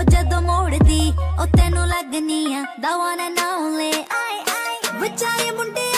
ओ जदों मोड़दी ओ तेनू लगनी आ दवा ना ले आए आए बचाए मुंडे